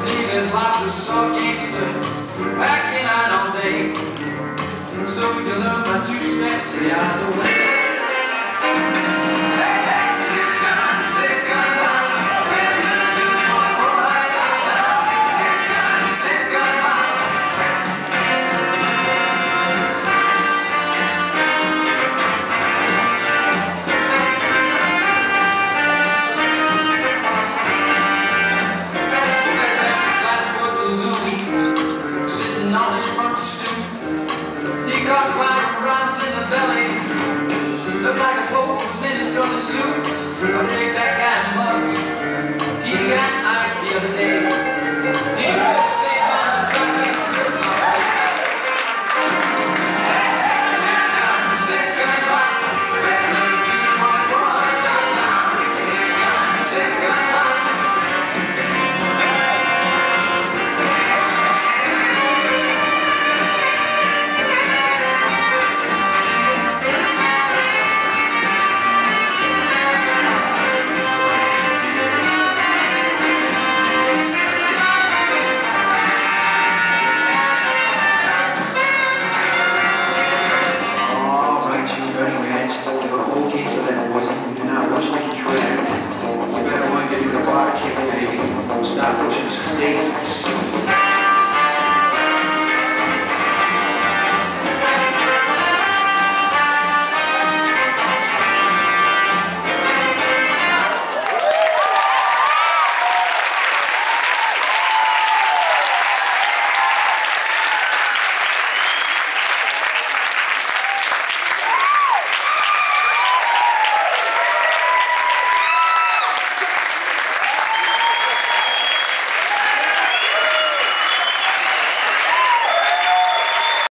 See, there's lots of soft gangsters packing out all day. So you learn my two steps, stay out of the way. Hey, hey, stick gun, bop. We're looking for Paulus, stop, stop. Stick gun, bop. There's that flat-foot Louie sitting on his front stoop. He caught 5 rounds in the belly. Looked like a Pope minestrone soup. I'll take that guy Muggs. He got ice the other day.